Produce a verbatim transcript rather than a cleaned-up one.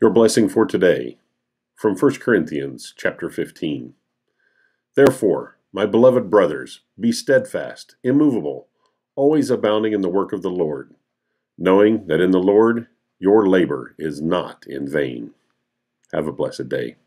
Your blessing for today, from First Corinthians chapter fifteen. Therefore, my beloved brothers, be steadfast, immovable, always abounding in the work of the Lord, knowing that in the Lord your labor is not in vain. Have a blessed day.